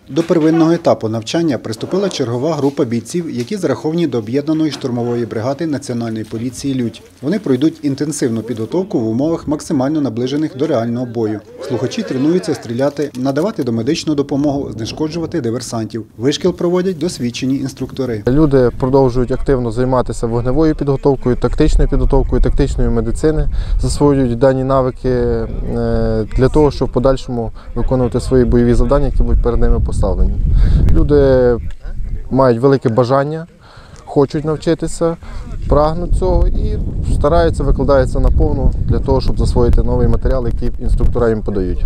До первинного етапу навчання приступила чергова група бійців, які зараховані до об'єднаної штурмової бригади Національної поліції «Людь». Вони пройдуть інтенсивну підготовку в умовах максимально наближених до реального бою. Слухачі тренуються стріляти, надавати домедичну допомогу, знешкоджувати диверсантів. Вишкіл проводять досвідчені інструктори. Люди продовжують активно займатися вогневою підготовкою, тактичної медицини, засвоюють дані навики для того, щоб в подальшому виконувати свої бойові завдання, які будуть перед ними поставлені. Люди мають велике бажання, хочуть навчитися, прагнуть цього і стараються, викладаються наповну для того, щоб засвоїти новий матеріал, який інструктори їм подають.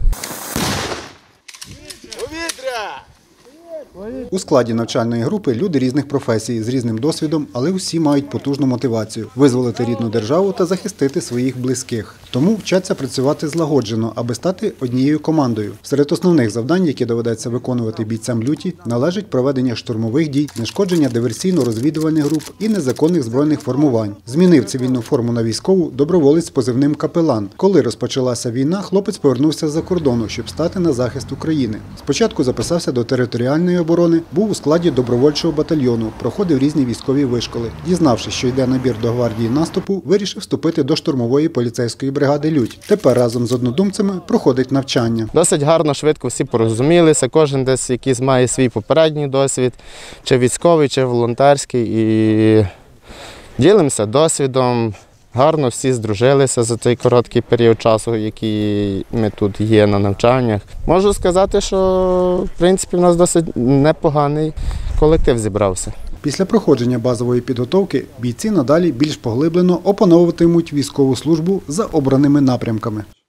У складі навчальної групи люди різних професій, з різним досвідом, але усі мають потужну мотивацію – визволити рідну державу та захистити своїх близьких. Тому вчаться працювати злагоджено, аби стати однією командою. Серед основних завдань, які доведеться виконувати бійцям люті, належить проведення штурмових дій, знешкодження диверсійно-розвідувальних груп і незаконних збройних формувань. Змінив цивільну форму на військову доброволець з позивним «Капелан». Коли розпочалася війна, хлопець повернувся з-за кордону, щоб стати на захист України. Спочатку записався до територіальної оборони, був у складі добровольчого батальйону, проходив різні військові вишколи. Дізнавшись, що йде набір до гвардії наступу, вирішив вступити до штурмової поліцейської бригади «Людь». Тепер разом з однодумцями проходить навчання. Досить гарно, швидко всі порозумілися, кожен десь якийсь має свій попередній досвід, чи військовий, чи волонтерський, і ділимося досвідом. Гарно всі здружилися за цей короткий період часу, який ми тут є на навчаннях. Можу сказати, що в принципі в нас досить непоганий колектив зібрався. Після проходження базової підготовки бійці надалі більш поглиблено опановуватимуть військову службу за обраними напрямками.